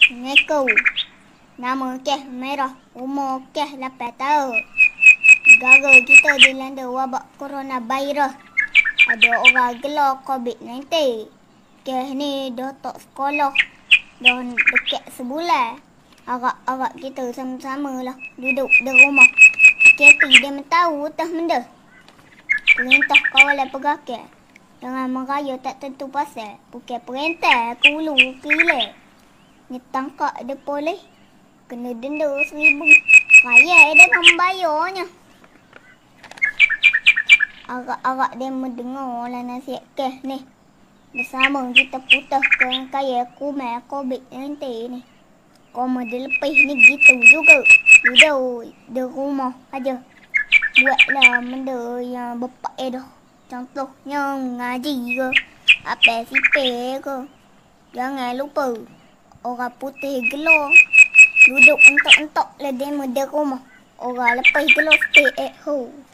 Assalamualaikum. Nama kes merah, umur kes 8 tahun. Negara kita dilanda wabak coronavirus. Ada orang gelar COVID-19. Kes ni dah tak sekolah. Dah dekat sebulan. Harap-harap kita sama-sama lah duduk di rumah. KP dia tahu tah benda. Perintah kawalan pergerakan. Jangan meraya tak tentu pasal. Bukan perintah ke hulu ke hilang. Ditangkap ada polis. Kena denda 1,000. Raya dia membayarnya. Harap-harap dia mendengar lah nasihat kes ni. Bersama kita putuskan kaya kumai COVID-19 ni. Koma dia lepas ni gitu juga. Duduk di rumah aja. Buatlah benda yang berfaedah. Contohnya ngaji ke. Apa sipir ke. Jangan lupa. Orang putih gelar. Duduk entok-entok lah demo di rumah. Orang lepas gelar stay at home.